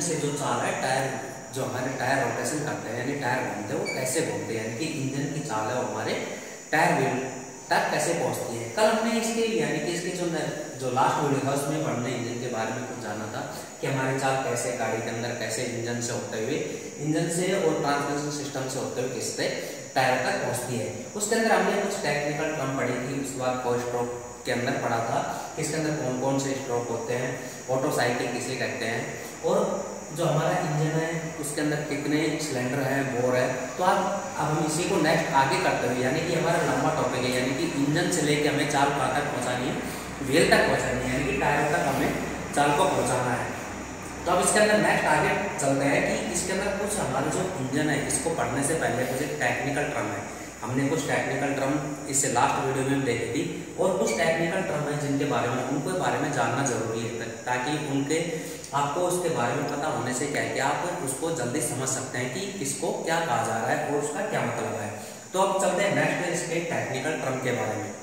से जो चाल है टायर, जो हमारे टायर रोटेशन करते हैं यानी टायर घूमते हैं वो कैसे घूमते हैं, यानी कि इंजन की चाल है वो हमारे टायर व्हील तक कैसे पहुंचती है। कल हमने इसके यानी कि इसकी जो लास्ट वीडियो था उसमें हमने इंजन के बारे में कुछ जाना था कि हमारी चाल कैसे गाड़ी के अंदर कैसे इंजन से होते हुए, इंजन से और ट्रांसमिशन सिस्टम से होते हुए किससे टायर तक पहुंचती है। उसके अंदर हमने कुछ टेक्निकल टर्म पढ़ी थी। उसके बाद फोर स्ट्रोक के अंदर पढ़ा था कि इसके अंदर कौन कौन से स्ट्रोक होते हैं, ऑटो साइकिल किसे कहते हैं, और जो हमारा इंजन है उसके अंदर कितने सिलेंडर है, बोर है। तो अब हम इसी को नेक्स्ट आगे करते हुए, यानी कि हमारा लंबा टॉपिक है, यानी कि इंजन से लेके हमें चाल कहाँ तक पहुँचानी है, व्हील तक पहुँचानी है, यानी कि टायर तक हमें चाल को पहुँचाना है। तो अब इसके अंदर नेक्स्ट आगे चलते हैं कि इसके अंदर कुछ हमारा जो इंजन है इसको पढ़ने से पहले कुछ एक टेक्निकल टर्म है। हमने कुछ टेक्निकल टर्म इससे लास्ट वीडियो में देखी थी, और कुछ टेक्निकल टर्म है जिनके बारे में उनको बारे में जानना जरूरी है ताकि उनके आपको उसके बारे में पता होने से क्या है कि आप उसको जल्दी समझ सकते हैं कि किसको क्या कहा जा रहा है और उसका क्या मतलब है। तो अब चलते हैं नेक्स्ट इसके टेक्निकल टर्म के बारे में।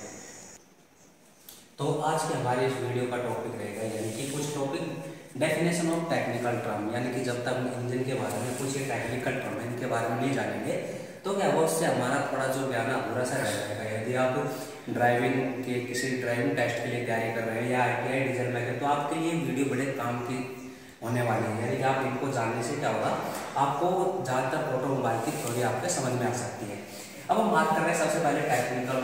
तो आज के हमारे इस वीडियो का टॉपिक रहेगा यानी कि कुछ topic definition of technical term, यानी कि जब तक हम इंजन के बारे में कुछ ये टेक्निकल टर्म है इनके बारे में नहीं जानेंगे तो क्या वो उससे हमारा थोड़ा जो ज्ञान अधूरा सा रह जाएगा। यदि आप ड्राइविंग के किसी ड्राइविंग टेस्ट के लिए तैयारी कर रहे हैं या ITI डीजल मैकेनिक, तो आपके लिए वीडियो बड़े काम की होने वाली है। यानी कि आप इनको जानने से क्या होगा, आपको ज़्यादातर ऑटोमोबाइल की थ्योरी आपके समझ में आ सकती है। अब हम बात कर रहे हैं सबसे पहले टेक्निकल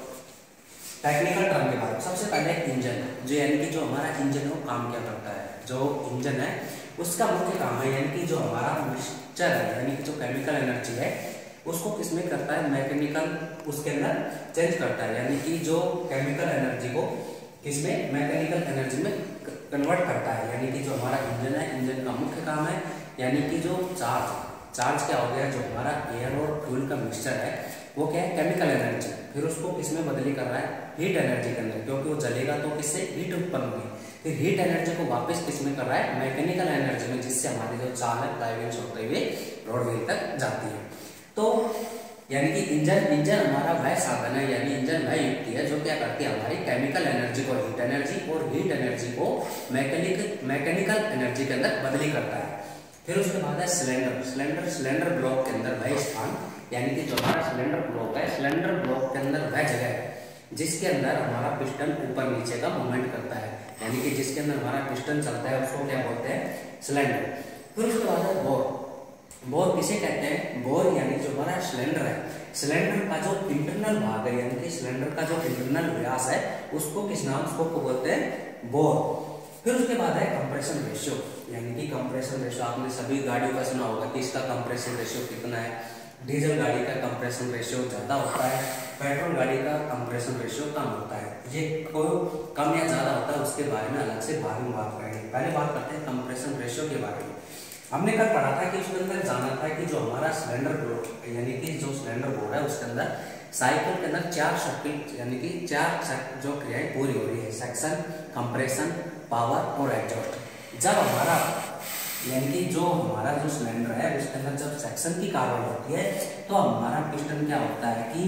टर्म के बारे में। सबसे पहले इंजन, जो यानी कि जो हमारा इंजन है वो काम क्या करता है। जो इंजन है उसका मुख्य काम है यानी कि जो हमारा मिक्सचर है यानी कि जो केमिकल एनर्जी है उसको किसमें करता है, मैकेनिकल उसके अंदर चेंज करता है, यानी कि जो केमिकल एनर्जी को किसमें, मैकेनिकल एनर्जी में कन्वर्ट करता है। यानी कि जो हमारा इंजन है, इंजन का मुख्य काम है यानी कि जो चार्ज क्या हो गया, जो हमारा एयर और फ्यूल का मिक्सचर है वो क्या है, केमिकल एनर्जी, फिर उसको किसमें बदली कर रहा है, हीट एनर्जी के अंदर, क्योंकि वो जलेगा तो किससे, हीट उत्पन्न होगी, फिर हीट एनर्जी को वापस किसमें कर रहा है, मैकेनिकल एनर्जी में, जिससे हमारी जो चाल है ड्राइविंग होते हुए रोड व्हील तक जाती है। तो यानी कि इंजन हमारा वह साधन है यानी इंजन वह युक्ति है जो क्या करती है, हमारी केमिकल एनर्जी को हीट एनर्जी और हीट एनर्जी को मैकेनिकल एनर्जी के अंदर बदली करता है। फिर उसके बाद है सिलेंडर ब्लॉक के अंदर वह स्थान, यानी कि जो हमारा सिलेंडर ब्लॉक है, सिलेंडर ब्लॉक के अंदर वह जगह है जिसके अंदर हमारा पिस्टन ऊपर नीचे का मूवमेंट करता है, यानी कि जिसके अंदर हमारा पिस्टन चलता है उसको क्या बोलते हैं, सिलेंडर। फिर उसके बाद है बोर किसे कहते हैं, बोर यानी जो हमारा सिलेंडर है, सिलेंडर का जो इंटरनल भाग है यानी कि सिलेंडर का जो इंटरनल व्यास है उसको किस नाम उसको बोलते हैं, बोर। फिर उसके बाद है कंप्रेशन रेशियो, यानी कि कंप्रेशन रेशियो आपने सभी गाड़ियों का सुना होगा कि इसका कंप्रेशन रेशियो कितना है। डीजल गाड़ी का कंप्रेशन रेशियो ज्यादा होता है, पेट्रोल गाड़ी का कंप्रेशन रेशियो कम होता है। ये कोई कम या ज्यादा होता है उसके बारे में अलग से बाद में बात करेंगे। पहले बात करते हैं कंप्रेशन रेशियो के बारे में। हमने कल पढ़ा था कि उसके अंदर जाना था कि जो हमारा सिलेंडर बोर्ड यानी कि जो सिलेंडर बोर्ड है उसके अंदर साइकिल के अंदर 4 सर्किट यानी कि 4 जो क्रियाएं पूरी हो रही है, सेक्शन, कंप्रेशन, पावर और एग्जॉस्ट। जब हमारा यानी कि जो हमारा जो सिलेंडर है उसके अंदर जब सेक्शन की कार्रवाई होती है तो हमारा पिस्टन क्या होता है कि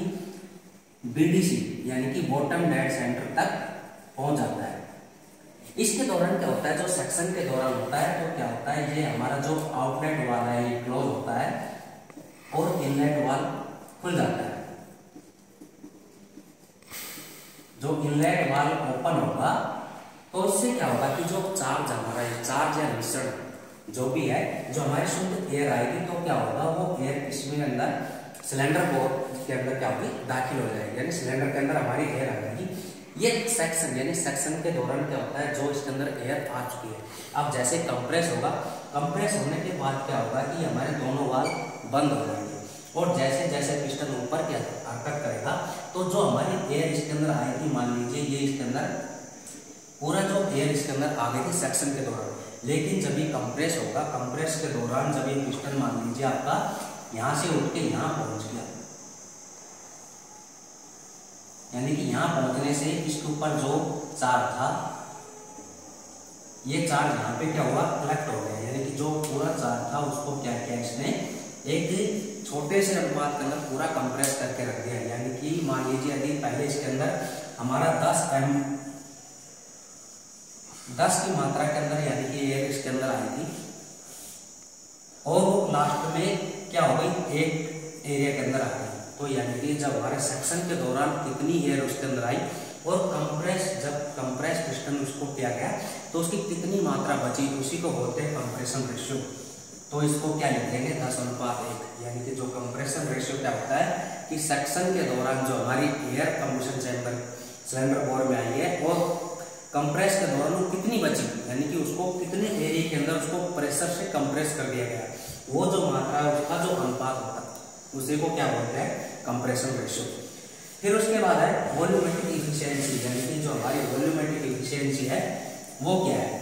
BDC यानी कि बॉटम डेड सेंटर तक पहुंच जाता है। इसके दौरान क्या होता है, जो सेक्शन के दौरान होता है तो क्या होता है, ये हमारा जो आउटलेट वाल है ये क्लोज होता है और इनलेट वाल खुल जाता है। जो इनलेट वाल ओपन होगा तो इससे क्या होगा कि जो चार्ज हमारा चार्ज या मिश्रण जो भी है, जो हमारे शुद्ध एयर आएगी तो क्या होगा, वो एयर इसमें अंदर सिलेंडर बोर्ड के अंदर क्या होगी, दाखिल हो जाएगी, यानी सिलेंडर के अंदर हमारी एयर आ जाएगी। ये सेक्शन यानी सेक्शन के दौरान क्या होता है, जो इसके अंदर एयर आ चुकी है, अब जैसे कंप्रेस होगा, कंप्रेस होने के बाद क्या होगा कि हमारे दोनों वाल बंद हो जाएंगे और जैसे जैसे पिस्टन ऊपर क्या हरकत करेगा तो जो हमारी एयर इसके अंदर आएगी, मान लीजिए ये इसके अंदर पूरा जो एयर इसके अंदर आ गई थी सेक्शन के दौरान, लेकिन जब ये कंप्रेस होगा, कंप्रेस के दौरान जब ये पिस्टन मान लीजिए आपका यहाँ से उठ के यहाँ पहुंच गया, यानी कि यहाँ पहुंचने से इसके ऊपर जो चार्ज था ये चार्ज यहाँ पे क्या हुआ, कलेक्ट हो गया, यानी कि जो पूरा चार्ज था उसको क्या किया इसने, एक छोटे से अनुपात के अंदर पूरा कंप्रेस करके रख दिया। यानी कि मान लीजिए यदि पहले इसके अंदर हमारा 10 की मात्रा के अंदर यानी कि एयर इसके अंदर आई थी और वो लास्ट में क्या हो गई, एक एरिया के अंदर आ गई। तो यानी कि जब हमारे सेक्शन के दौरान कितनी एयर उसके अंदर आई और जब कंप्रेस पिस्टन उसको किया गया तो उसकी कितनी मात्रा बची, उसी को बोलते हैं कंप्रेशन रेशियो। तो इसको क्या लिख देंगे, 10:1। यानी कि जो कंप्रेशन रेशियो क्या होता है कि सेक्शन के दौरान जो हमारी air compression chamber cylinder bore में आई है और कंप्रेस के दौरान वो कितनी बची, यानी कि उसको कितने एरिया के अंदर उसको प्रेशर से कंप्रेस कर दिया गया, वो जो मात्रा है उसका जो अनुपात होता है उसी को क्या बोलते हैं, कंप्रेशन रेशियो। फिर उसके बाद है वॉल्यूमेट्रिक इफिशियंसी, यानी कि जो हमारी वॉल्यूमेट्रिक इफिशियंसी है वो क्या है,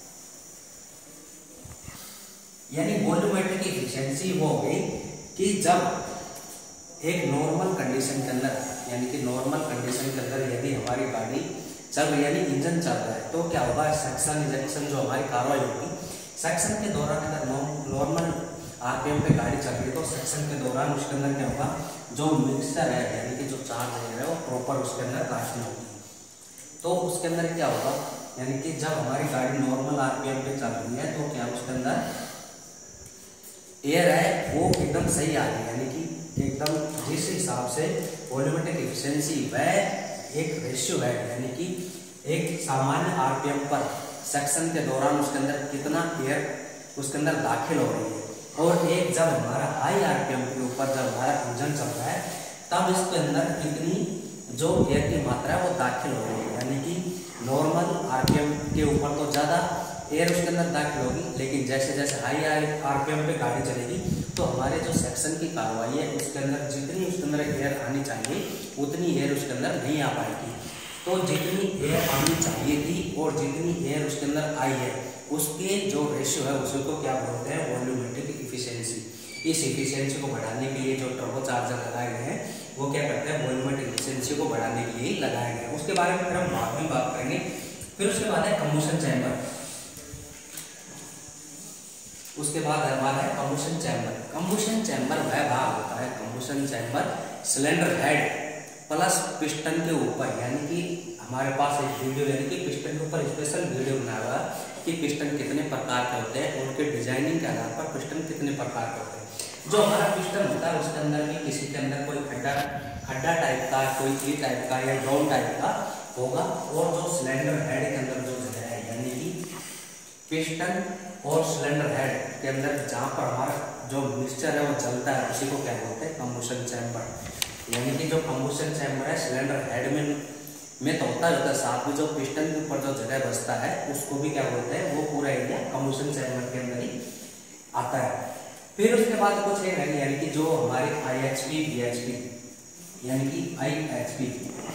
यानी वॉल्यूमेट्रिक इफिशियंसी वो हो गई कि जब एक नॉर्मल कंडीशन के अंदर, यानी कि नॉर्मल कंडीशन के अंदर यदि हमारी गाड़ी चल रही है, यानी इंजन चल रहा है, तो क्या होगा, सक्शन इंजेक्शन जो हमारी कार्रवाई होगी, सक्शन के दौरान अगर नॉर्मल आरपीएम पे गाड़ी चल रही है तो सक्शन के दौरान उसके अंदर क्या होगा, जो मिक्सचर है यानी कि जो चार्ज है वो प्रॉपर उसके अंदर दाखिल होगी। तो उसके अंदर क्या होगा, यानी कि जब हमारी गाड़ी नॉर्मल आरपीएम पे चल रही है तो क्या उसके अंदर एयर है वो एकदम सही आ रही है, यानी कि एकदम जिस हिसाब से वॉल्यूमेट्रिक एफिशिएंसी वह एक रेशियो है, यानी कि एक सामान्य आरपीएम पर सेक्शन के दौरान उसके अंदर कितना एयर उसके अंदर दाखिल हो रही है, और एक जब हमारा हाई आरपीएम के ऊपर जब हमारा इंजन चल रहा है तब इसके अंदर कितनी जो एयर की मात्रा है वो दाखिल हो रही है, यानी कि नॉर्मल आरपीएम के ऊपर तो ज़्यादा एयर उसके अंदर दाखिल होगी, लेकिन जैसे जैसे हाई आरपीएम पे गाड़ी चलेगी तो हमारे जो सेक्शन की कार्रवाई है उसके अंदर जितनी उसके अंदर एयर आनी चाहिए उतनी एयर उसके अंदर नहीं आ पाएगी। तो जितनी एयर आनी चाहिए थी और जितनी एयर उसके अंदर आई है उसके जो रेशियो है उसी को क्या बोलते हैं, वॉल्यूमेट्रिक इफिशियंसी। इस इफिशियंसी को बढ़ाने के लिए जो टर्बो चार्जर लगाए गए हैं वो क्या करते हैं, वॉल्यूमेट्रिक इफिशियंसी को बढ़ाने के लिए लगाए गए हैं। उसके बारे में फिर हम बाद में बात करेंगे। फिर उसके बाद है कंबशन चैम्बर। उसके बाद हमारा है कंबशन चैम्बर। कंबशन चैम्बर वह भाग होता है, combustion chamber cylinder head plus piston के ऊपर, यानी कि हमारे पास एक वीडियो, यानी कि पिस्टन के ऊपर स्पेशल वीडियो बनाया हुआ कि पिस्टन कितने प्रकार के होते हैं, उनके डिजाइनिंग के आधार पर पिस्टन कितने प्रकार के होते हैं। जो हमारा पिस्टन होता है उसके अंदर भी किसी के अंदर कोई खड्डा टाइप का, कोई ई टाइप का या ड्रोन टाइप का होगा, और जो सिलेंडर हेड के अंदर जो जगह है, यानी कि पिस्टन और सिलेंडर हेड के अंदर जहाँ पर हमारा जो मिक्सचर है वो जलता है उसी को क्या बोलते हैं, कंबशन चैम्बर। यानी कि जो कंबशन चैम्बर है सिलेंडर हेड में तो होता है, साथ में जो पिस्टन के ऊपर जो जगह बचता है उसको भी क्या बोलते हैं, वो पूरा एरिया कंबशन चैम्बर के अंदर ही आता है। फिर उसके बाद कुछ है, यानी कि जो हमारे IHP VHP, यानी कि IHP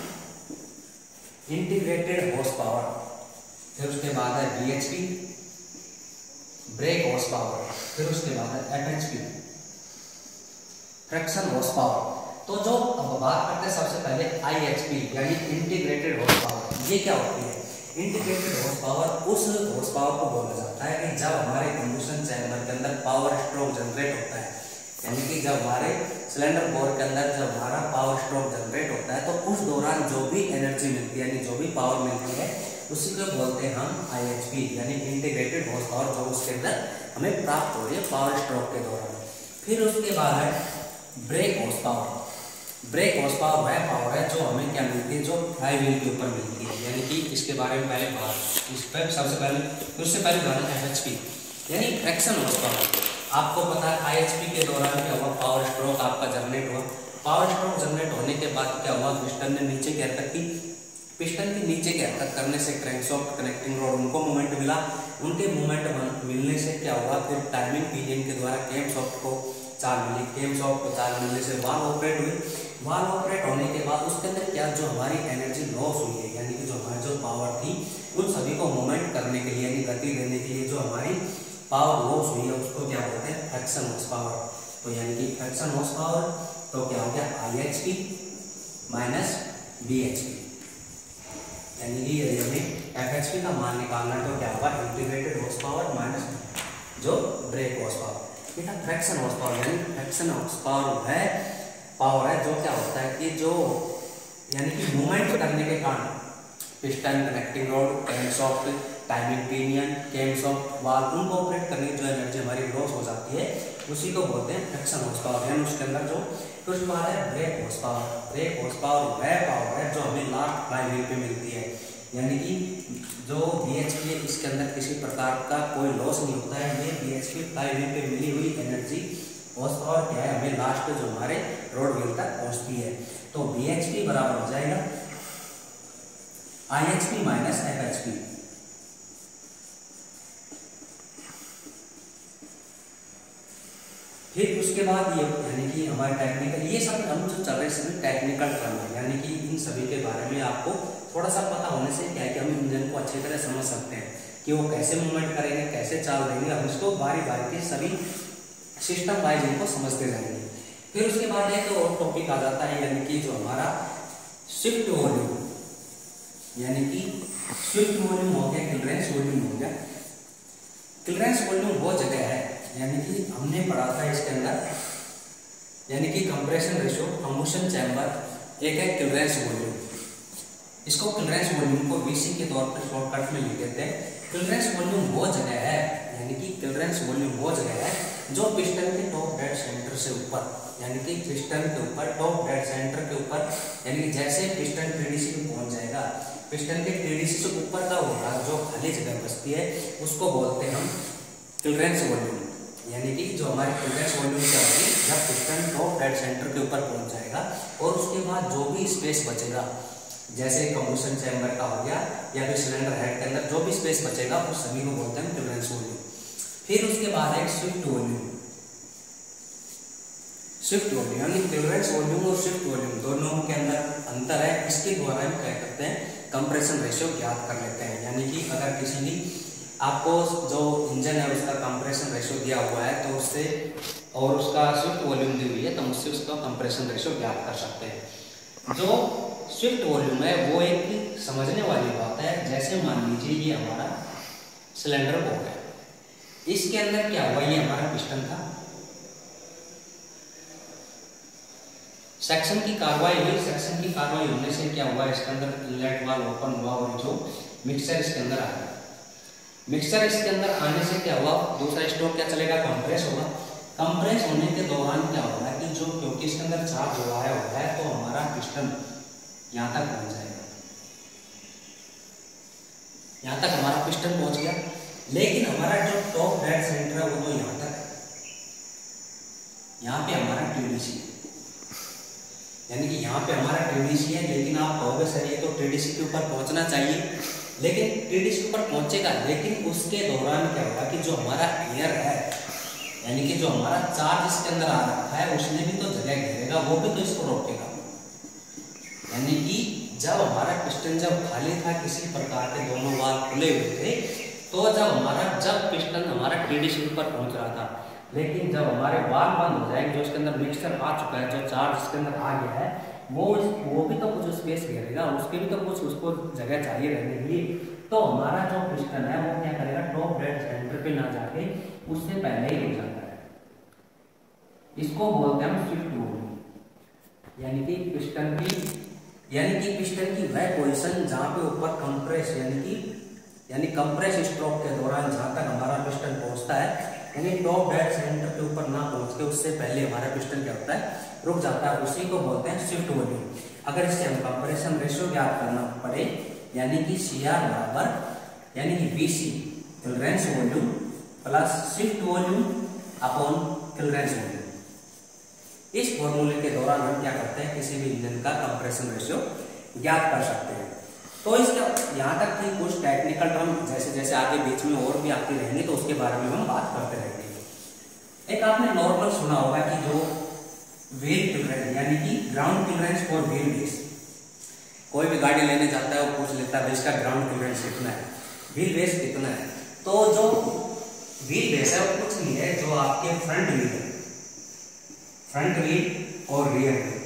इंटीग्रेटेड हॉर्स पावर, फिर उसके बाद है VHP ब्रेक हॉर्स पावर, फिर उसके बाद है FHP फ्रिक्शन हॉर्स पावर। तो जो अब बात करते हैं सबसे पहले IHP यानी इंटीग्रेटेड हॉर्स पावर। ये क्या होती है, इंटीग्रेटेड हॉर्स पावर उस हॉर्स पावर को बोला जाता है कि जब हमारे कंबशन चैम्बर के अंदर पावर स्ट्रोक जनरेट होता है, यानी कि जब हमारे सिलेंडर बोर के अंदर जब हमारा पावर स्ट्रोक जनरेट होता है तो उस दौरान जो भी एनर्जी मिलती है, यानी जो भी पावर मिलती है उसी को बोलते हैं हम IHP यानी इंटीग्रेटेड हॉर्स पावर, जो उसके अंदर हमें प्राप्त हो रही है पावर स्ट्रोक के दौरान। फिर उसके बाद है brake horse power. Brake horse power वह पावर है जो हमें क्या मिलती है, जो फ्लाई व्हील के ऊपर मिलती है, यानी कि इसके बारे में पहले बात, इस पर सबसे पहले उससे पहले बात FHP यानी फ्रिक्शन हॉर्स पावर। आपको पता है IHP के दौरान क्या हुआ, पावर स्ट्रोक आपका जनरेट हुआ। पावर स्ट्रोक जनरेट होने के बाद क्या हुआ, पिस्टन ने नीचे की हरकत की, पिस्टन के नीचे की हरकत करने से क्रैंकशाफ्ट कनेक्टिंग रोड उनको मूवमेंट मिला, उनके मूवमेंट मिलने से क्या हुआ, फिर टाइमिंग पिनियन के द्वारा कैमशाफ्ट को चाल मिली, कैमशाफ्ट को चाल मिलने से वाल्व ऑपरेट हुई। वाल्व ऑपरेट होने के बाद उसके अंदर क्या जो हमारी एनर्जी लॉस हुई है, यानी कि जो हमारी जो पावर थी उन सभी को मूवमेंट करने के लिए, यानी गति देने के लिए जो हमारी पावर लॉस हुई है उसको क्या बोलते हैं, फ्रिक्शन हॉर्स पावर। तो यानी कि फ्रिक्शन हॉर्स पावर तो क्या हो गया, IHP माइनस VHP, यानी कि यदि हमें FHP का मान निकालना है तो क्या होगा, इंटीग्रेटेड हॉर्स पावर माइनस जो ब्रेक हॉर्स पावर। बेटा फ्रिक्शन हॉर्स पावर यानी फ्रिक्शन हॉर्स पावर है पावर है जो क्या होता है कि जो यानी कि मूवमेंट करने के कारण piston, connecting rod, camshaft, timing pinion, camshaft, valve उनको ऑपरेट करने की जो एनर्जी हमारी लॉस हो जाती है उसी को बोलते हैं फ्रिक्शन हॉर्स पावर, यानी उसके अंदर जो। फिर उसके बाद है brake horse power. Brake horse power वह पावर है जो हमें लास्ट फ्लाई व्हील पे मिलती है, यानी कि जो BHP है इसके अंदर किसी प्रकार का कोई लॉस नहीं होता है। ये BHP फ्लाई व्हील पे मिली हुई एनर्जी हॉर्स पावर क्या है, हमें लास्ट पे जो हमारे रोड व्हील तक पहुंचती है। तो BHP बराबर हो जाएगा IHP माइनस FHP। फिर उसके बाद ये यानी कि हमारे टेक्निकल, ये सब हम जो चल रहे सभी टेक्निकल टर्म है, यानी कि इन सभी के बारे में आपको थोड़ा सा पता होने से क्या है कि हम इंजन को अच्छी तरह समझ सकते हैं कि वो कैसे मूवमेंट करेंगे, कैसे चाल देंगे। हम इसको बारी बारी के सभी सिस्टम वाइज इनको समझते जाएंगे। फिर उसके बाद एक और टॉपिक आ जाता है, यानी कि जो हमारा शिफ्ट वॉल्यूम, यानी कि शिफ्ट वॉल्यूम हो गया, क्लियरेंस वॉल्यूम हो गया। क्लियरेंस वॉल्यूम वो जगह है, यानी कि हमने पढ़ा था इसके अंदर, यानी कि कंप्रेशन रेशियो, कंबशन चैम्बर एक है क्लियरेंस वॉल्यूम। इसको क्लियरेंस वॉल्यूम को VC के तौर पर शॉर्टकट में लिख देते हैं। क्लियरेंस वॉल्यूम वो जगह है, यानी कि क्लियरेंस वॉल्यूम वो जगह है जो पिस्टन के टॉप डेड सेंटर से ऊपर, यानी कि पिस्टन के ऊपर टॉप डेड सेंटर के ऊपर, यानी कि जैसे पिस्टन TDC में पहुंच जाएगा, पिस्टन के TDC से ऊपर का होगा जो खाली जगह बचती है उसको बोलते हैं हम क्लियरेंस वॉल्यूम। यानी कि जो हमारी क्लियरेंस वॉल्यूम क्या होगी, जब पिस्टन टॉप डेड सेंटर के ऊपर पहुंच जाएगा और उसके बाद जो भी स्पेस बचेगा, जैसे कंबशन चैम्बर का हो गया या फिर सिलेंडर हेड के अंदर जो भी स्पेस बचेगा उस सभी को बोलते हैं क्लियरेंस वॉल्यूम। फिर उसके बाद है शिफ्ट वॉल्यूम। शिफ्ट वॉल्यूम यानी क्लियरेंस वॉल्यूम और शिफ्ट वॉल्यूम दोनों के अंदर अंतर है। इसके द्वारा हम क्या करते हैं, कंप्रेशन रेशियो ज्ञात कर लेते हैं। यानी कि अगर किसी भी आपको जो इंजन है उसका कंप्रेशन रेशियो दिया हुआ है तो उससे, और उसका शिफ्ट वॉल्यूम दी हुई है तो उससे उसका कंप्रेशन रेशियो ज्ञात कर सकते हैं। जो शिफ्ट वॉल्यूम है वो एक समझने वाली बात है। जैसे मान लीजिए ये हमारा सिलेंडर बोर्ड है, इसके अंदर क्या हुआ, ये हमारा पिस्टन था, सेक्शन की कार्रवाई हुई। सेक्शन की कार्रवाई होने से क्या हुआ, इसके अंदर इनलेट वाल्व ओपन हुआ और जो मिक्सचर इसके अंदर आ गया। मिक्सचर इसके अंदर आने से क्या हुआ, दूसरा स्ट्रोक क्या चलेगा, कंप्रेस होगा। कंप्रेस होने के दौरान क्या होगा कि जो, क्योंकि इसके अंदर चार्ज हुआ है तो हमारा पिस्टन यहाँ तक पहुंच जाएगा, यहाँ तक हमारा पिस्टन पहुंच गया। लेकिन हमारा जो टॉप डेड सेंटर है वो तो यहाँ तक है, यहाँ पे हमारा TDC, यानी कि यहाँ पे हमारा TDC है। लेकिन आप कहोगे सर ये तो TDC के ऊपर पहुंचना चाहिए, लेकिन TDC के ऊपर पहुंचेगा, लेकिन उसके दौरान क्या होगा कि जो हमारा एयर है, यानी कि जो हमारा चार्ज इसके अंदर आ रखा है उसने भी तो जगह घेरेगा, वो भी तो इसको रोकेगा। यानी कि जब हमारा पिस्टन जब खाली था, किसी प्रकार के दोनों वाल्व खुले हुए थे, तो जब पिस्टन हमारा TDC के ऊपर पहुंच रहा था, लेकिन जब हमारे वाल्व बंद हो जाएंगे, जो इसके अंदर मिक्सचर आ चुका है, जो चार्ज इसके अंदर आ गया है, वो भी तो कुछ स्पेस घेरेगा, उसके भी तो कुछ उसको जगह चाहिए रहने के लिए। तो हमारा जो पिस्टन है वो क्या करेगा, टॉप डेड सेंटर पे ना जाके उससे पहले ही हो जाता है। इसको बोलते हैं हम शिफ्ट वॉल्यूम। यानी कि पिस्टन की वह पोजीशन जहां पे ऊपर कंप्रेस यानी कंप्रेस स्ट्रोक के दौरान जहां तक हमारा पिस्टन पहुंचता है, यानी टॉप डेड सेंटर के ऊपर ना पहुंच के उससे पहले हमारा पिस्टन क्या होता है, रुक जाता है। उसी को बोलते हैं शिफ्ट वॉल्यूम। अगर इससे हम कंप्रेशन रेशियो ज्ञात करना पड़े, यानी कि CR बराबर, यानी कि VC clearance volume plus shift volume upon clearance volume. इस फॉर्मूले के दौरान हम क्या करते हैं, किसी भी इंजन का कंप्रेशन रेशियो ज्ञात कर सकते हैं। तो इसका यहाँ तक थी कुछ टेक्निकल टर्म, जैसे जैसे आगे बीच में और भी आती रहेंगे तो उसके बारे में हम बात करते रहेंगे। एक आपने नॉर्मल सुना होगा कि जो व्हील क्लियरेंस, यानी कि ground clearance for wheel base, कोई भी गाड़ी लेने जाता है वो पूछ लेता है इसका ग्राउंड क्लियरेंस कितना है, व्हील बेस कितना है। तो जो व्हील बेस है वो कुछ नहीं है, जो आपके फ्रंट व्हील है, फ्रंट व्हील और रियर व्हील,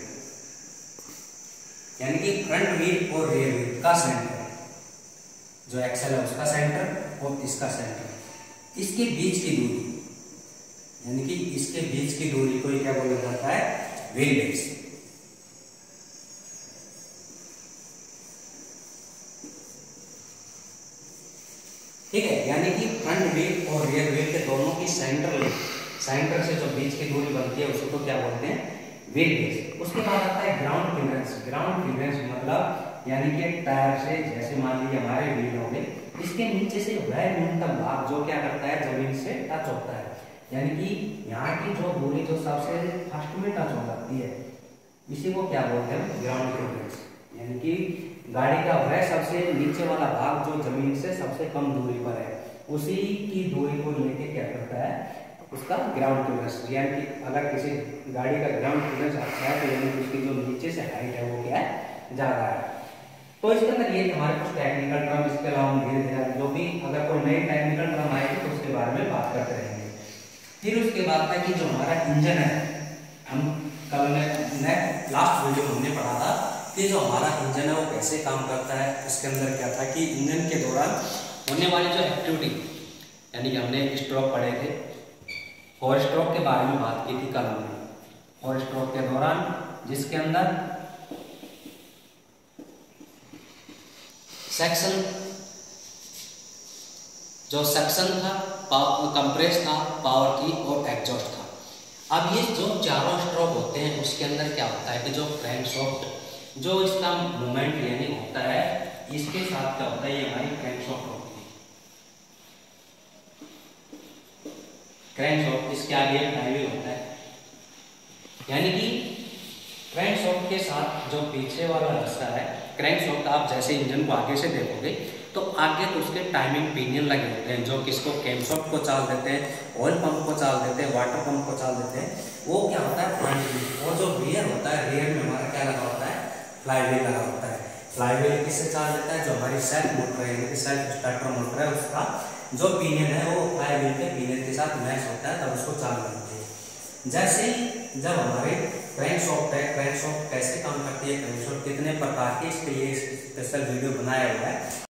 यानी कि फ्रंट व्हील और रियर व्हील का सेंटर, जो एक्सल है उसका सेंटर और इसका सेंटर, इसके बीच की दूरी, यानी कि इसके बीच की दूरी को क्या बोला जाता है, व्हील बेस। ठीक है, यानी कि फ्रंट व्हील और रियर व्हील के दोनों की सेंटर सेंटर से जो बीच की दूरी बनती है उसको तो क्या बोलते हैं, व्हील बेस। उसके बाद आता है ग्राउंड क्लियरेंस। ग्राउंड क्लियरेंस मतलब यानी कि टायर से, जैसे मान लीजिए हमारे व्हील हो गए, इसके नीचे से वह न्यूनतम भाग जो क्या करता है, जमीन से टच होता है, यानी कि यहाँ की जो दूरी जो सबसे फर्स्ट में टच हो जाती है, इसी को क्या बोलते हैं, ग्राउंड क्लियरेंस। यानी कि गाड़ी का वह सबसे नीचे वाला भाग जो जमीन से सबसे कम दूरी पर है, उसी की दूरी को लेके क्या करता है, उसका ग्राउंड क्लियरेंस। यानी कि अगर किसी गाड़ी का ग्राउंड क्लियरेंस अच्छा है तो यानी कि उसकी जो नीचे से हाइट है वो क्या है, ज्यादा है। तो इसके अंदर ये हमारे कुछ टेक्निकल टर्म, इसके अलावा हम धीरे धीरे जो भी अगर कोई नई टेक्निकल टर्म आएगी तो उसके बारे में बात करते रहेंगे। फिर उसके बाद है कि जो हमारा इंजन है, हम कल लास्ट वीडियो में हमने पढ़ा था कि जो हमारा इंजन है वो कैसे काम करता है। इसके अंदर क्या था कि इंजन के दौरान होने वाली जो एक्टिविटी, यानी कि हमने स्ट्रोक पढ़े थे, और स्ट्रोक के बारे में बात की थी कल हमने। और स्ट्रोक के दौरान जिसके अंदर सेक्शन, जो सेक्शन था, कंप्रेस था, पावर की और एग्जॉस्ट था। अब ये जो चारों स्ट्रोक होते हैं उसके अंदर क्या होता है कि जो क्रैंकशाफ्ट, जो इसका मूवमेंट यानी होता है, इसके साथ क्या होता है, ये हमारी क्रैंकशाफ्ट होती है। क्रैंकशाफ्ट, इसके आगे फ्लाईव्हील होता है, यानी कि क्रैंकशाफ्ट के साथ जो पीछे वाला हिस्सा है, क्रैंकशाफ्ट आप जैसे इंजन को आगे से देखोगे तो आगे तो उसके टाइमिंग पिनियन लगे होते हैं, जो किसको कैमशाफ्ट को चाल देते हैं, ऑयल पंप को चाल देते हैं, वाटर पंप को चाल देते हैं। वो क्या होता है, फ्रंट व्हील। और जो रियर होता है, रियर में हमारा क्या लगा होता है, फ्लाईव्हील लगा होता है। फ्लाईव्हील किससे चाल देता है, जो हमारी सेल्फ मोटर है, यानी कि सेल्फ स्टार्टर मोटर है, उसका जो पिनियन है वो फ्लाईव्हील के पिनियन के साथ मैच होता है, तब उसको चाल देते हैं। जैसे ही जब हमारे क्रैंकशाफ्ट है, क्रैंकशाफ्ट कैसे काम करती है, क्रैंकशाफ्ट कितने प्रकार की, इसके लिए स्पेशल वीडियो बनाया हुआ है।